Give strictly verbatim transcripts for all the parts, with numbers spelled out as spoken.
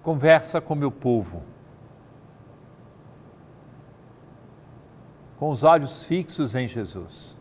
conversa com meu povo. Com os olhos fixos em Jesus.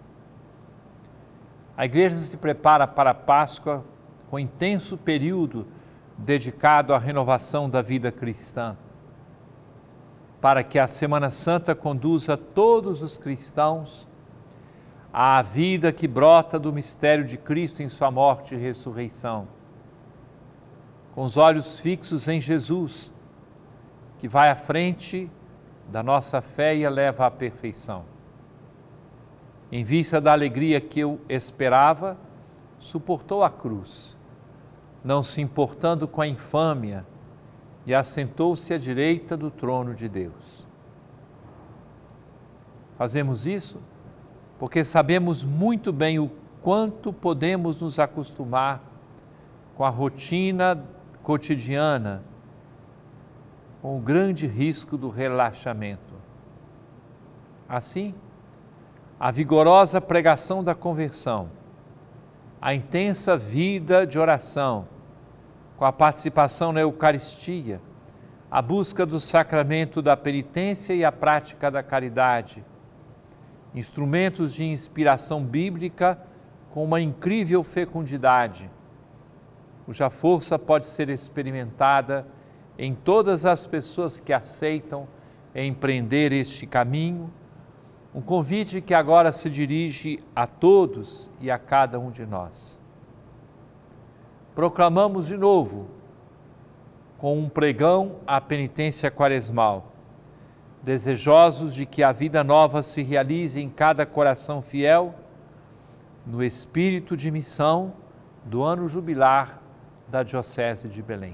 A igreja se prepara para a Páscoa com intenso período dedicado à renovação da vida cristã, para que a Semana Santa conduza todos os cristãos à vida que brota do mistério de Cristo em sua morte e ressurreição. Com os olhos fixos em Jesus, que vai à frente da nossa fé e a leva à perfeição. Em vista da alegria que eu esperava, suportou a cruz, não se importando com a infâmia, e assentou-se à direita do trono de Deus. Fazemos isso porque sabemos muito bem o quanto podemos nos acostumar com a rotina cotidiana, com o grande risco do relaxamento. Assim, a vigorosa pregação da conversão, a intensa vida de oração, com a participação na Eucaristia, a busca do sacramento da penitência e a prática da caridade, instrumentos de inspiração bíblica com uma incrível fecundidade, cuja força pode ser experimentada em todas as pessoas que aceitam empreender este caminho, um convite que agora se dirige a todos e a cada um de nós. Proclamamos de novo, com um pregão, a penitência quaresmal, desejosos de que a vida nova se realize em cada coração fiel, no espírito de missão do ano jubilar da Diocese de Belém.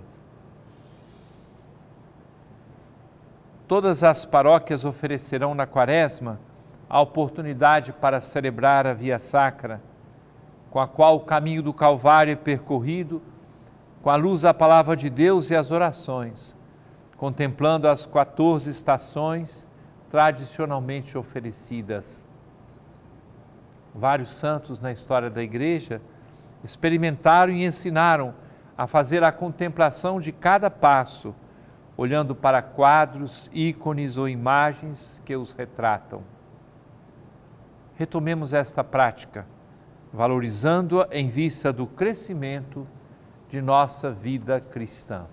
Todas as paróquias oferecerão na Quaresma a oportunidade para celebrar a Via Sacra, com a qual o caminho do Calvário é percorrido, com a luz da Palavra de Deus e as orações, contemplando as quatorze estações tradicionalmente oferecidas. Vários santos na história da Igreja experimentaram e ensinaram a fazer a contemplação de cada passo, olhando para quadros, ícones ou imagens que os retratam. Retomemos esta prática, valorizando-a em vista do crescimento de nossa vida cristã.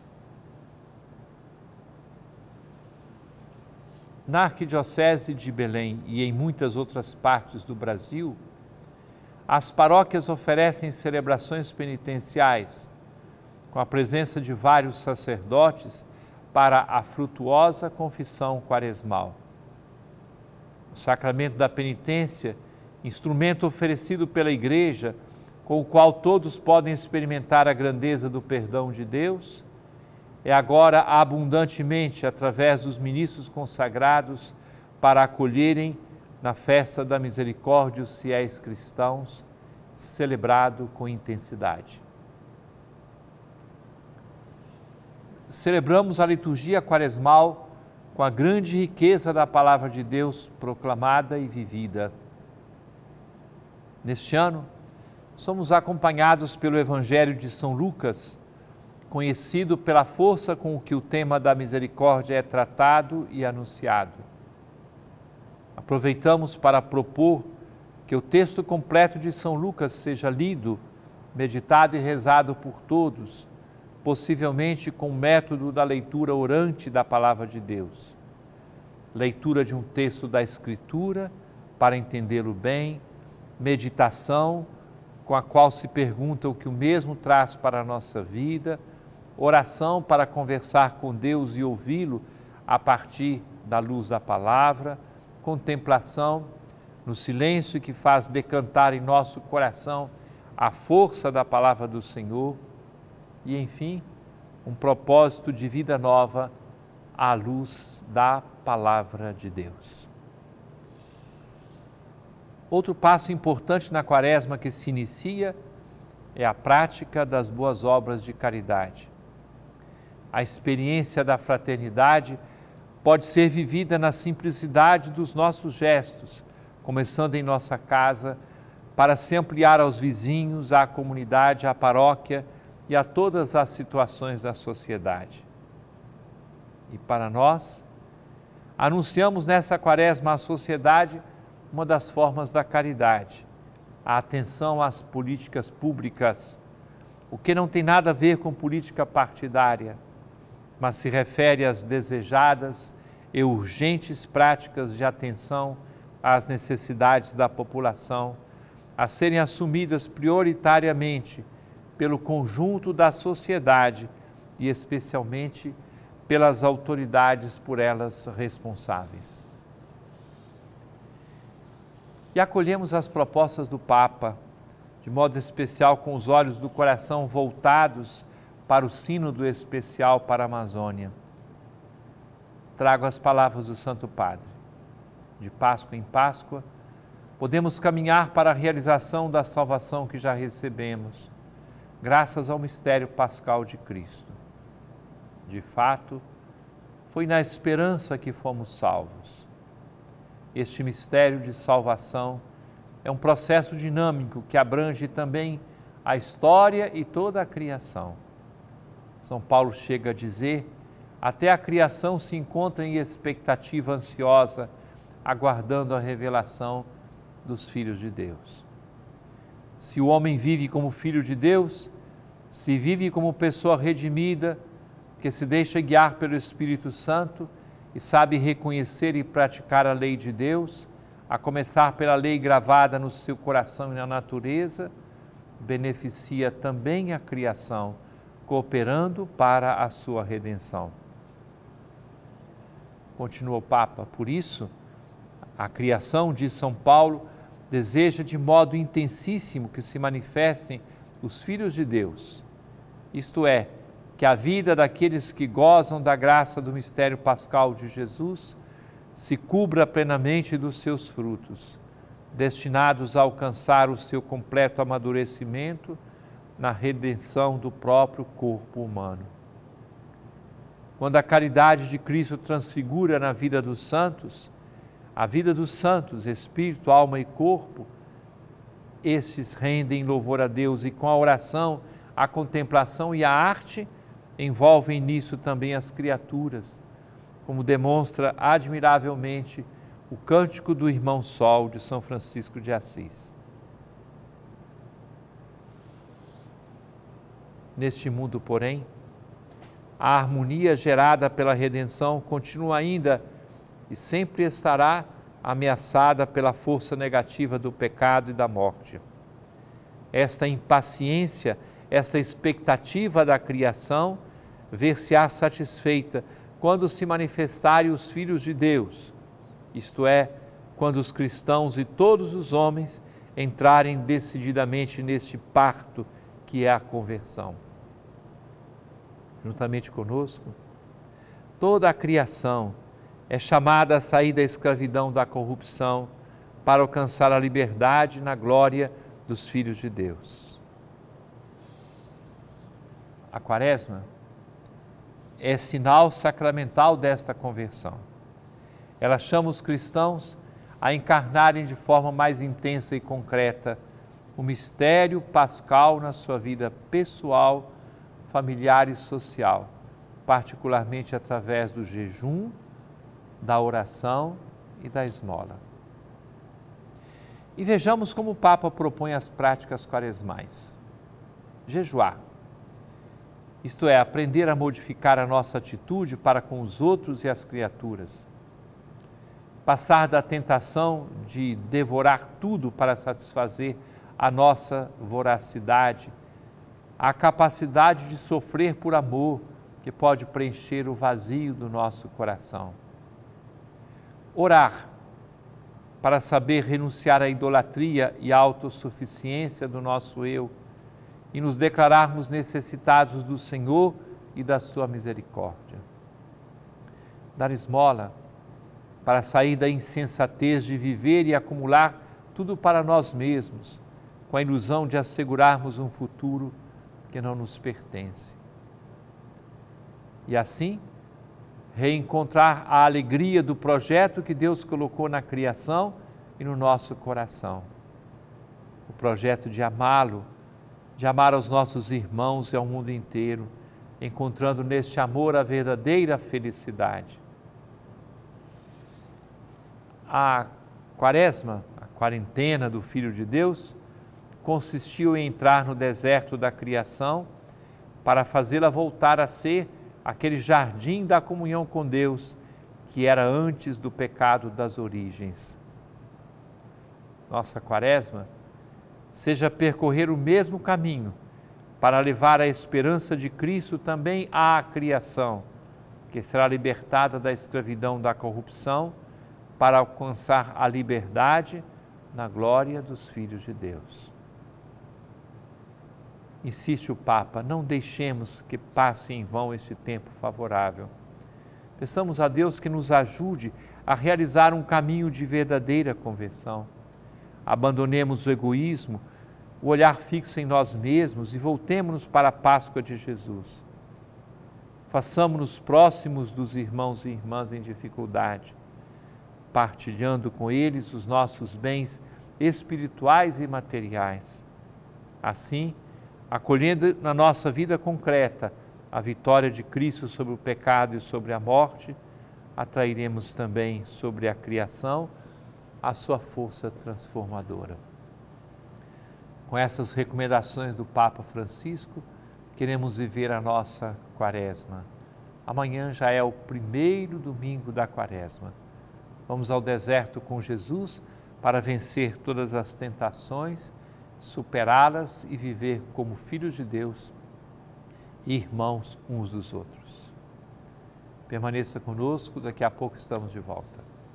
Na Arquidiocese de Belém e em muitas outras partes do Brasil, as paróquias oferecem celebrações penitenciais, com a presença de vários sacerdotes para a frutuosa confissão quaresmal. O sacramento da penitência, instrumento oferecido pela Igreja, com o qual todos podem experimentar a grandeza do perdão de Deus, é agora abundantemente, através dos ministros consagrados, para acolherem na festa da misericórdia os fiéis cristãos, celebrado com intensidade. Celebramos a liturgia quaresmal com a grande riqueza da Palavra de Deus proclamada e vivida. Neste ano, somos acompanhados pelo Evangelho de São Lucas, conhecido pela força com que o tema da misericórdia é tratado e anunciado. Aproveitamos para propor que o texto completo de São Lucas seja lido, meditado e rezado por todos, possivelmente com o método da leitura orante da Palavra de Deus. Leitura de um texto da Escritura para entendê-lo bem, meditação com a qual se pergunta o que o mesmo traz para a nossa vida, oração para conversar com Deus e ouvi-lo a partir da luz da palavra, contemplação no silêncio que faz decantar em nosso coração a força da palavra do Senhor e, enfim, um propósito de vida nova à luz da palavra de Deus. Outro passo importante na Quaresma que se inicia é a prática das boas obras de caridade. A experiência da fraternidade pode ser vivida na simplicidade dos nossos gestos, começando em nossa casa, para se ampliar aos vizinhos, à comunidade, à paróquia e a todas as situações da sociedade. E para nós, anunciamos nessa quaresma à sociedade uma das formas da caridade, a atenção às políticas públicas, o que não tem nada a ver com política partidária, mas se refere às desejadas e urgentes práticas de atenção às necessidades da população, a serem assumidas prioritariamente pelo conjunto da sociedade e especialmente pelas autoridades por elas responsáveis. E acolhemos as propostas do Papa, de modo especial com os olhos do coração voltados para o sínodo especial para a Amazônia. Trago as palavras do Santo Padre. De Páscoa em Páscoa, podemos caminhar para a realização da salvação que já recebemos, graças ao mistério pascal de Cristo. De fato, foi na esperança que fomos salvos. Este mistério de salvação é um processo dinâmico que abrange também a história e toda a criação. São Paulo chega a dizer: até a criação se encontra em expectativa ansiosa, aguardando a revelação dos filhos de Deus. Se o homem vive como filho de Deus, se vive como pessoa redimida, que se deixa guiar pelo Espírito Santo e sabe reconhecer e praticar a lei de Deus, a começar pela lei gravada no seu coração e na natureza, beneficia também a criação, cooperando para a sua redenção. Continua o Papa: por isso, a criação, diz São Paulo, deseja de modo intensíssimo que se manifestem os filhos de Deus, isto é, que a vida daqueles que gozam da graça do mistério pascal de Jesus se cubra plenamente dos seus frutos, destinados a alcançar o seu completo amadurecimento na redenção do próprio corpo humano. Quando a caridade de Cristo transfigura na vida dos santos, a vida dos santos, espírito, alma e corpo, estes rendem louvor a Deus e com a oração, a contemplação e a arte, envolvem nisso também as criaturas, como demonstra admiravelmente o cântico do Irmão Sol de São Francisco de Assis. Neste mundo, porém, a harmonia gerada pela redenção continua ainda e sempre estará ameaçada pela força negativa do pecado e da morte. Esta impaciência, essa expectativa da criação, ver-se-á satisfeita quando se manifestarem os filhos de Deus, isto é, quando os cristãos e todos os homens entrarem decididamente neste parto que é a conversão. Juntamente conosco, toda a criação é chamada a sair da escravidão da corrupção para alcançar a liberdade na glória dos filhos de Deus. A Quaresma é sinal sacramental desta conversão. Ela chama os cristãos a encarnarem de forma mais intensa e concreta o mistério pascal na sua vida pessoal, familiar e social, particularmente através do jejum, da oração e da esmola. E vejamos como o Papa propõe as práticas quaresmais. Jejuar, isto é, aprender a modificar a nossa atitude para com os outros e as criaturas. Passar da tentação de devorar tudo para satisfazer a nossa voracidade, à capacidade de sofrer por amor, que pode preencher o vazio do nosso coração. Orar, para saber renunciar à idolatria e à autossuficiência do nosso eu e nos declararmos necessitados do Senhor e da sua misericórdia. Dar esmola, para sair da insensatez de viver e acumular tudo para nós mesmos, com a ilusão de assegurarmos um futuro que não nos pertence. E assim, reencontrar a alegria do projeto que Deus colocou na criação e no nosso coração. O projeto de amá-lo, de amar aos nossos irmãos e ao mundo inteiro, encontrando neste amor a verdadeira felicidade. A quaresma, a quarentena do Filho de Deus, consistiu em entrar no deserto da criação para fazê-la voltar a ser aquele jardim da comunhão com Deus que era antes do pecado das origens. Nossa quaresma seja percorrer o mesmo caminho para levar a esperança de Cristo também à criação, que será libertada da escravidão da corrupção para alcançar a liberdade na glória dos filhos de Deus. Insiste o Papa, não deixemos que passe em vão este tempo favorável. Peçamos a Deus que nos ajude a realizar um caminho de verdadeira conversão. Abandonemos o egoísmo, o olhar fixo em nós mesmos e voltemo-nos para a Páscoa de Jesus. Façamo-nos próximos dos irmãos e irmãs em dificuldade, partilhando com eles os nossos bens espirituais e materiais. Assim, acolhendo na nossa vida concreta a vitória de Cristo sobre o pecado e sobre a morte, atrairemos também sobre a criação a sua força transformadora. Com essas recomendações do Papa Francisco, queremos viver a nossa quaresma. Amanhã já é o primeiro domingo da quaresma. Vamos ao deserto com Jesus para vencer todas as tentações, superá-las e viver como filhos de Deus e irmãos uns dos outros. Permaneça conosco, daqui a pouco estamos de volta.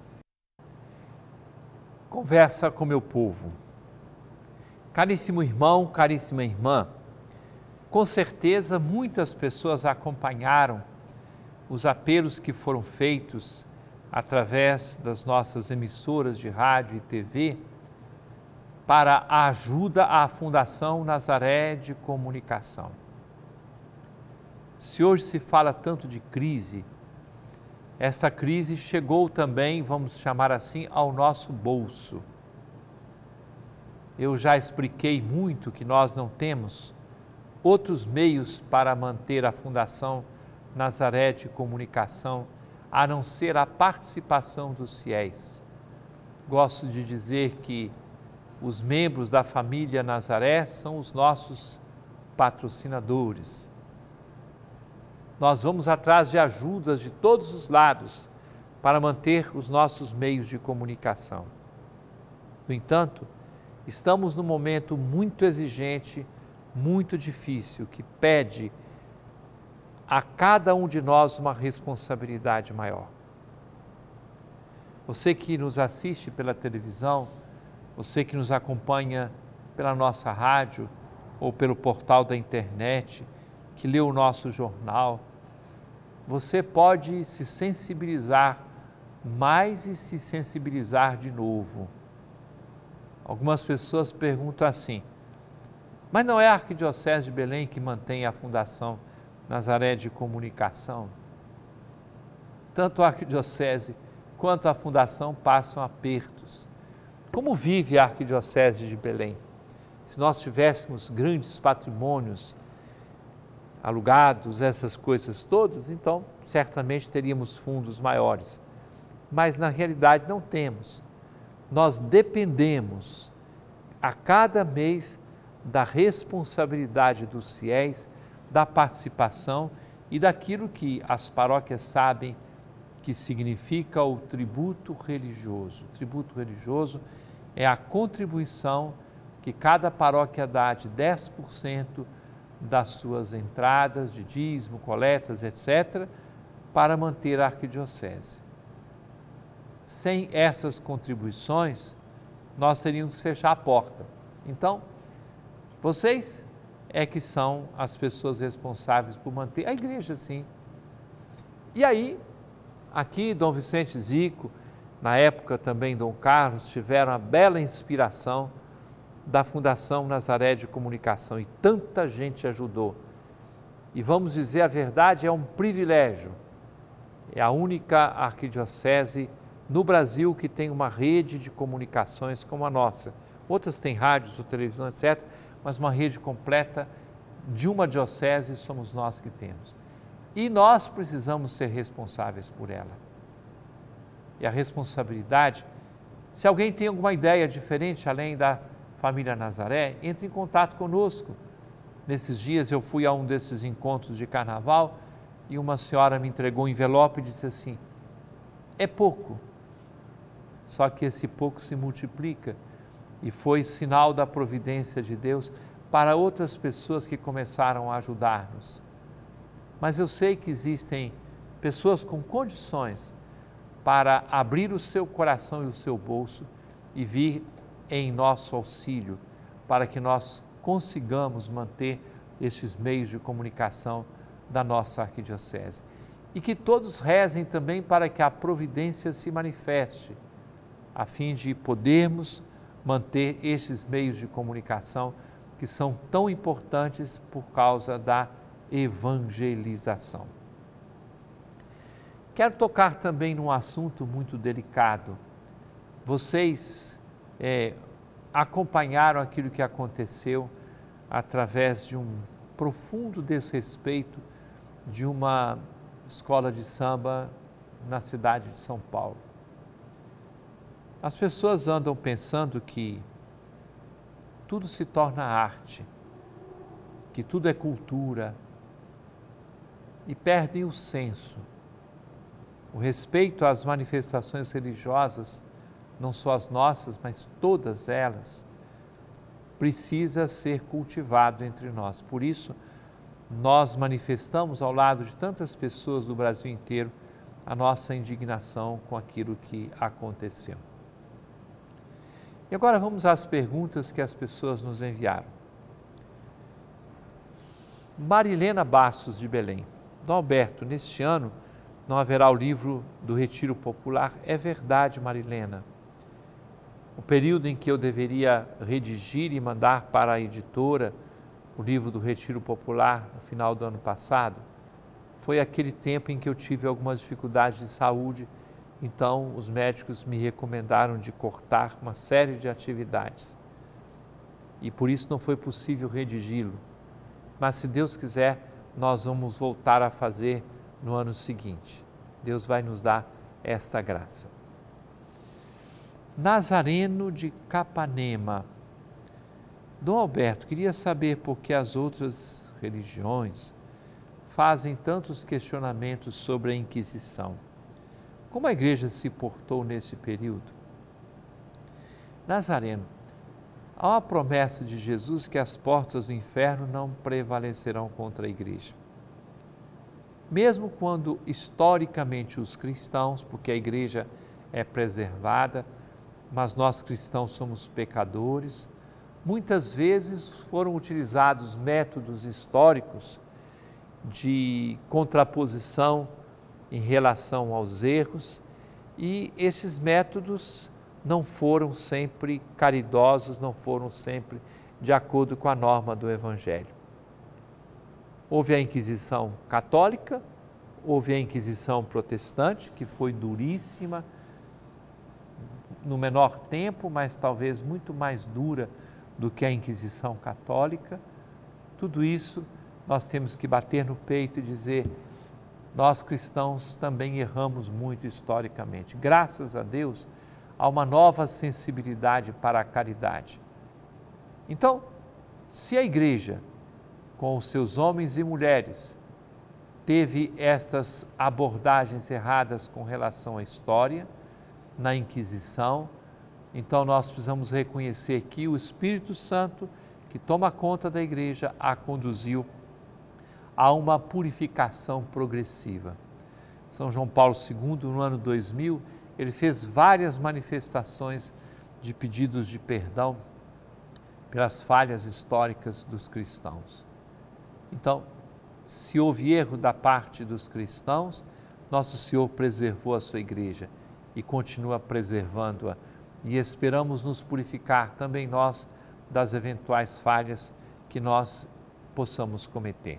Conversa com meu povo. Caríssimo irmão, caríssima irmã, com certeza muitas pessoas acompanharam os apelos que foram feitos através das nossas emissoras de rádio e T V para a ajuda à Fundação Nazaré de Comunicação. Se hoje se fala tanto de crise, esta crise chegou também, vamos chamar assim, ao nosso bolso. Eu já expliquei muito que nós não temos outros meios para manter a Fundação Nazaré de Comunicação, a não ser a participação dos fiéis. Gosto de dizer que os membros da família Nazaré são os nossos patrocinadores. Nós vamos atrás de ajudas de todos os lados para manter os nossos meios de comunicação. No entanto, estamos num momento muito exigente, muito difícil, que pede a cada um de nós uma responsabilidade maior. Você que nos assiste pela televisão, você que nos acompanha pela nossa rádio ou pelo portal da internet, que lê o nosso jornal, você pode se sensibilizar mais e se sensibilizar de novo. Algumas pessoas perguntam assim, mas não é a Arquidiocese de Belém que mantém a Fundação Nazaré de Comunicação? Tanto a Arquidiocese quanto a Fundação passam apertos. Como vive a Arquidiocese de Belém? Se nós tivéssemos grandes patrimônios alugados, essas coisas todas, então certamente teríamos fundos maiores. Mas na realidade não temos. Nós dependemos a cada mês da responsabilidade dos fiéis, da participação e daquilo que as paróquias sabem que significa o tributo religioso. O tributo religioso é a contribuição que cada paróquia dá de dez por cento das suas entradas de dízimo, coletas, etcétera, para manter a arquidiocese. Sem essas contribuições, nós teríamos que fechar a porta. Então, vocês é que são as pessoas responsáveis por manter a igreja, sim. E aí, aqui, Dom Vicente Zico, na época também Dom Carlos, tiveram a bela inspiração da Fundação Nazaré de Comunicação e tanta gente ajudou. E vamos dizer a verdade, é um privilégio. É a única arquidiocese no Brasil que tem uma rede de comunicações como a nossa. Outras têm rádios ou televisão, etcétera, mas uma rede completa de uma diocese somos nós que temos. E nós precisamos ser responsáveis por ela. E a responsabilidade, se alguém tem alguma ideia diferente, além da família Nazaré, entre em contato conosco. Nesses dias eu fui a um desses encontros de carnaval e uma senhora me entregou um envelope e disse assim, é pouco, só que esse pouco se multiplica e foi sinal da providência de Deus para outras pessoas que começaram a ajudar-nos. Mas eu sei que existem pessoas com condições para abrir o seu coração e o seu bolso e vir em nosso auxílio, para que nós consigamos manter esses meios de comunicação da nossa arquidiocese. E que todos rezem também para que a providência se manifeste, a fim de podermos manter esses meios de comunicação que são tão importantes por causa da evangelização. Quero tocar também num assunto muito delicado. Vocês é, acompanharam aquilo que aconteceu através de um profundo desrespeito de uma escola de samba na cidade de São Paulo. As pessoas andam pensando que tudo se torna arte, que tudo é cultura e perdem o senso. O respeito às manifestações religiosas, não só as nossas, mas todas elas, precisa ser cultivado entre nós. Por isso, nós manifestamos ao lado de tantas pessoas do Brasil inteiro a nossa indignação com aquilo que aconteceu. E agora vamos às perguntas que as pessoas nos enviaram. Marilena Bastos, de Belém. Dom Alberto, neste ano não haverá o livro do Retiro Popular. É verdade, Marilena. O período em que eu deveria redigir e mandar para a editora o livro do Retiro Popular no final do ano passado, foi aquele tempo em que eu tive algumas dificuldades de saúde, então os médicos me recomendaram de cortar uma série de atividades. E por isso não foi possível redigi-lo. Mas se Deus quiser, nós vamos voltar a fazer no ano seguinte. Deus vai nos dar esta graça. Nazareno de Capanema. Dom Alberto, queria saber por que as outras religiões fazem tantos questionamentos sobre a Inquisição. Como a igreja se portou nesse período? Nazareno, há uma promessa de Jesus que as portas do inferno não prevalecerão contra a igreja. Mesmo quando historicamente os cristãos, porque a igreja é preservada, mas nós cristãos somos pecadores, muitas vezes foram utilizados métodos históricos de contraposição em relação aos erros, e esses métodos não foram sempre caridosos, não foram sempre de acordo com a norma do Evangelho. Houve a Inquisição católica, houve a Inquisição protestante, que foi duríssima, no menor tempo, mas talvez muito mais dura do que a Inquisição católica. Tudo isso nós temos que bater no peito e dizer, nós cristãos também erramos muito historicamente. Graças a Deus, há uma nova sensibilidade para a caridade. Então, se a igreja, com os seus homens e mulheres, teve estas abordagens erradas com relação à história, na Inquisição, então nós precisamos reconhecer que o Espírito Santo, que toma conta da igreja, a conduziu a uma purificação progressiva. São João Paulo segundo, no ano dois mil, ele fez várias manifestações de pedidos de perdão pelas falhas históricas dos cristãos. Então, se houve erro da parte dos cristãos, nosso Senhor preservou a sua igreja e continua preservando-a, e esperamos nos purificar também nós das eventuais falhas que nós possamos cometer.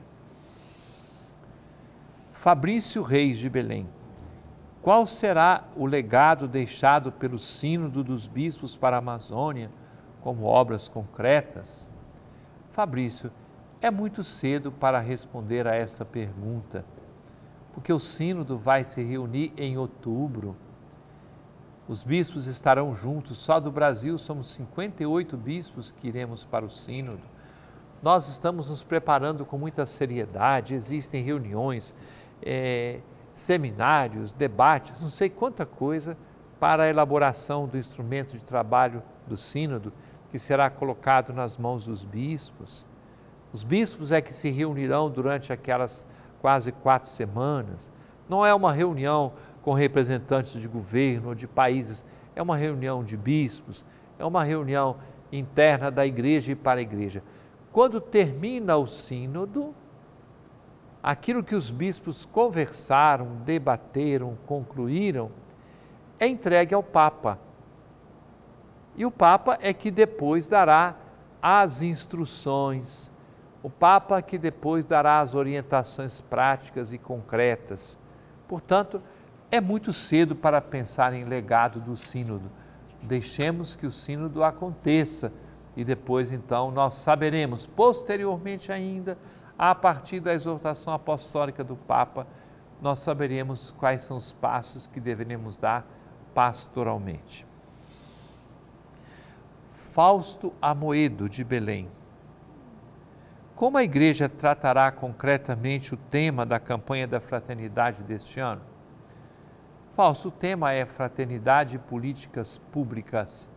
Fabrício Reis, de Belém. Qual será o legado deixado pelo Sínodo dos Bispos para a Amazônia como obras concretas? Fabrício, é muito cedo para responder a essa pergunta, porque o sínodo vai se reunir em outubro. Os bispos estarão juntos, só do Brasil somos cinquenta e oito bispos que iremos para o sínodo. Nós estamos nos preparando com muita seriedade, existem reuniões, é, seminários, debates, não sei quanta coisa para a elaboração do instrumento de trabalho do sínodo, que será colocado nas mãos dos bispos. Os bispos é que se reunirão durante aquelas quase quatro semanas. Não é uma reunião com representantes de governo ou de países, é uma reunião de bispos, é uma reunião interna da igreja e para a igreja. Quando termina o sínodo, aquilo que os bispos conversaram, debateram, concluíram, é entregue ao Papa. E o Papa é que depois dará as instruções, o Papa que depois dará as orientações práticas e concretas. Portanto, é muito cedo para pensar em legado do sínodo. Deixemos que o sínodo aconteça e depois, então, nós saberemos, posteriormente ainda, a partir da exortação apostólica do Papa, nós saberemos quais são os passos que deveremos dar pastoralmente. Fausto Amoedo, de Belém. Como a Igreja tratará concretamente o tema da campanha da fraternidade deste ano? Fausto, o tema é Fraternidade e Políticas Públicas.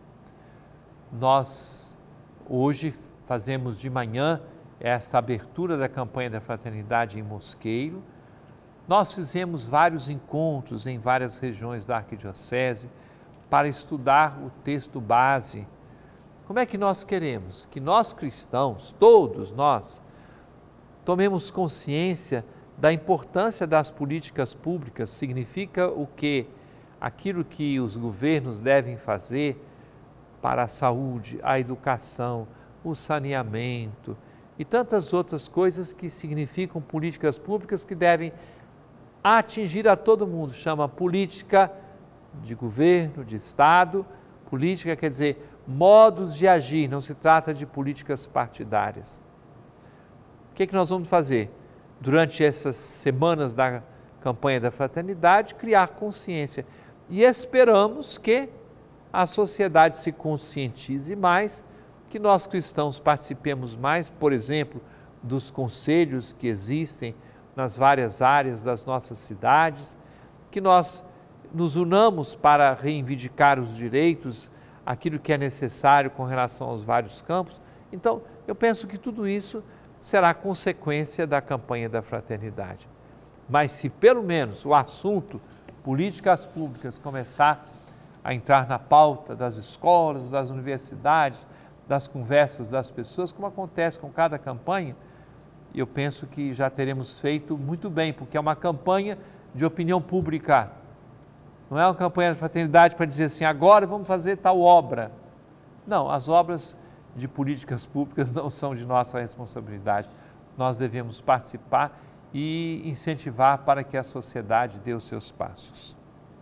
Nós, hoje, fazemos de manhã esta abertura da campanha da fraternidade em Mosqueiro. Nós fizemos vários encontros em várias regiões da Arquidiocese para estudar o texto base. Como é que nós queremos? Que nós cristãos, todos nós, tomemos consciência da importância das políticas públicas. Significa o quê? Aquilo que os governos devem fazer para a saúde, a educação, o saneamento e tantas outras coisas que significam políticas públicas que devem atingir a todo mundo. Chama política de governo, de Estado. Política quer dizer modos de agir, não se trata de políticas partidárias. O que é que nós vamos fazer? Durante essas semanas da campanha da fraternidade, criar consciência. E esperamos que a sociedade se conscientize mais, que nós cristãos participemos mais, por exemplo, dos conselhos que existem nas várias áreas das nossas cidades, que nós nos unamos para reivindicar os direitos, aquilo que é necessário com relação aos vários campos. Então, eu penso que tudo isso será consequência da campanha da fraternidade. Mas se pelo menos o assunto políticas públicas começar a entrar na pauta das escolas, das universidades, das conversas das pessoas, como acontece com cada campanha, eu penso que já teremos feito muito bem, porque é uma campanha de opinião pública. Não é uma campanha de fraternidade para dizer assim, agora vamos fazer tal obra. Não, as obras de políticas públicas não são de nossa responsabilidade. Nós devemos participar e incentivar para que a sociedade dê os seus passos.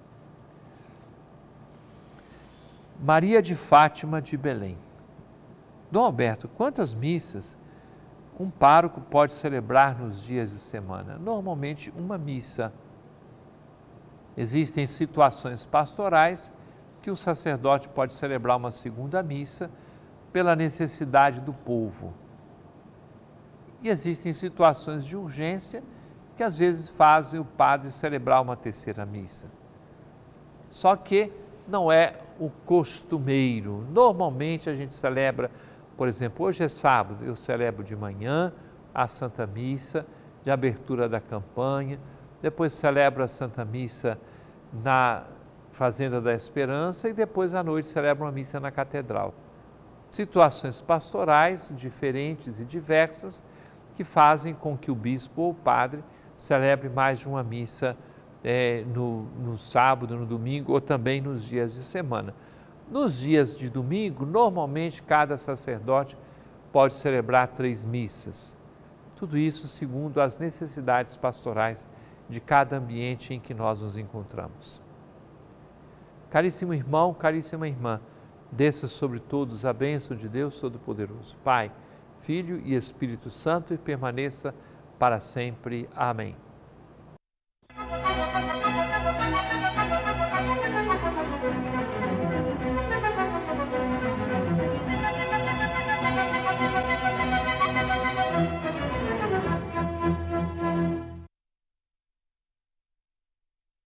Maria de Fátima, de Belém. Dom Alberto, quantas missas um pároco pode celebrar nos dias de semana? Normalmente uma missa. Existem situações pastorais que o sacerdote pode celebrar uma segunda missa pela necessidade do povo. E existem situações de urgência que às vezes fazem o padre celebrar uma terceira missa. Só que não é o costumeiro. Normalmente a gente celebra, por exemplo, hoje é sábado, eu celebro de manhã a Santa Missa de abertura da campanha, depois celebro a Santa Missa na Fazenda da Esperança e depois à noite celebro uma missa na Catedral. Situações pastorais diferentes e diversas que fazem com que o bispo ou o padre celebre mais de uma missa é, no, no sábado, no domingo ou também nos dias de semana. Nos dias de domingo, normalmente cada sacerdote pode celebrar três missas. Tudo isso segundo as necessidades pastorais de cada ambiente em que nós nos encontramos. Caríssimo irmão, caríssima irmã, desça sobre todos a bênção de Deus Todo-Poderoso, Pai, Filho e Espírito Santo e permaneça para sempre. Amém.